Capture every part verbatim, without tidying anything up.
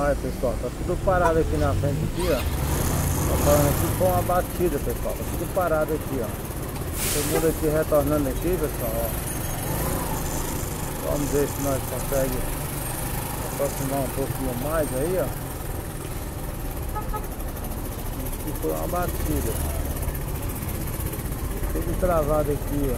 Olha pessoal, tá tudo parado aqui na frente aqui, ó. Tá falando aqui com uma batida, pessoal. Tá tudo parado aqui, ó. Todo mundo aqui retornando aqui, pessoal, ó. Vamos ver se nós conseguimos aproximar um pouquinho mais aí, ó. Aqui foi uma batida. Tudo travado aqui, ó.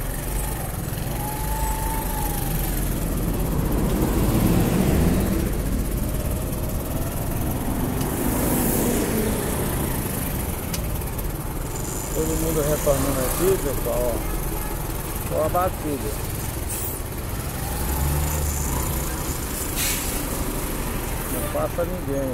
Todo mundo retornando aqui, pessoal, ó. Foi uma batida. Não passa ninguém, ó.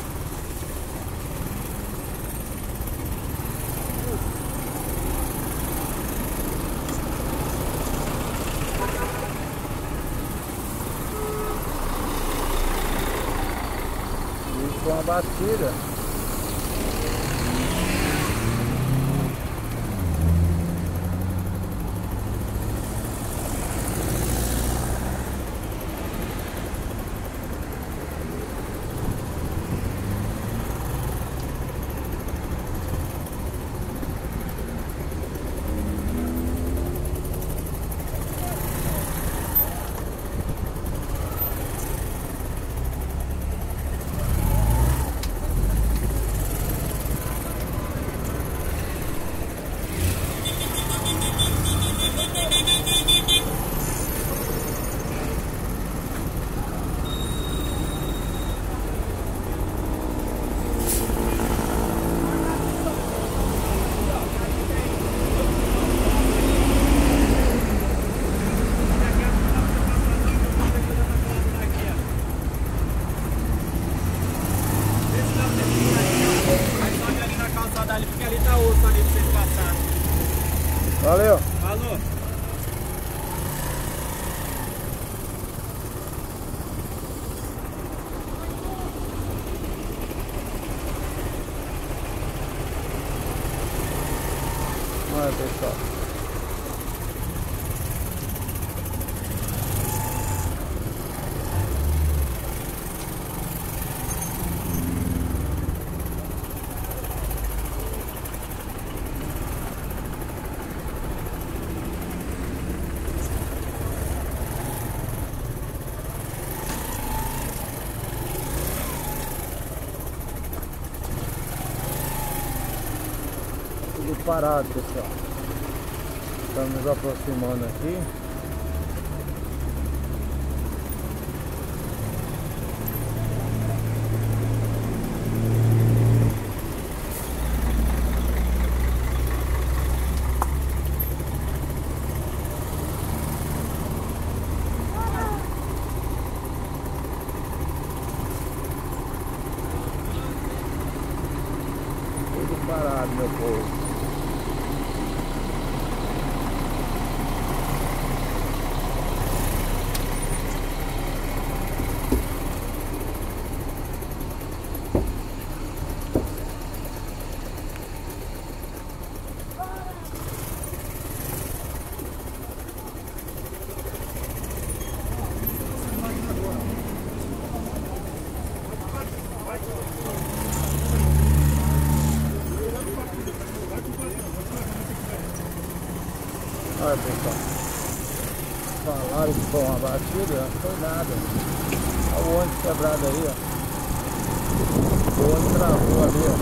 Isso foi uma batida. Valeu! Falou! Olha pessoal. Tudo parado, pessoal. Estamos nos aproximando aqui. Tudo parado, meu povo. Olha pessoal, falaram que foi uma batida, não foi nada. Olha o ônibus quebrado aí, ó. O ônibus travou ali, ó.